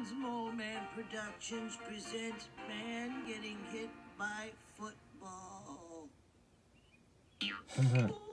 Moleman's Moleman Productions presents Man Getting Hit by Football.